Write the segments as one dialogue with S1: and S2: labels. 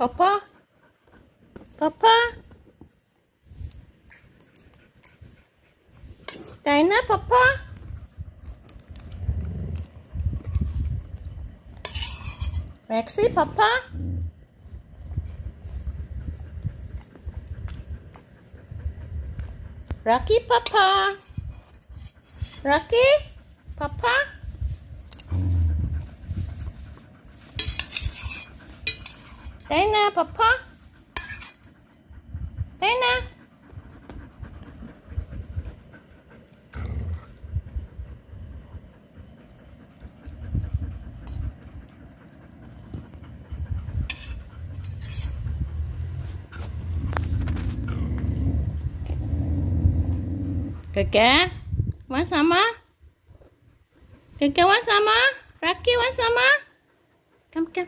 S1: Papa? Papa? Dina, Papa? Rexy, Papa? Rocky, Papa? Rocky? Papa? Dina, Papa? Dina? Keke, want sama? Keke want sama? Rocky want sama? Come.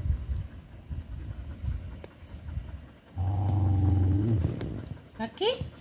S1: Rocky?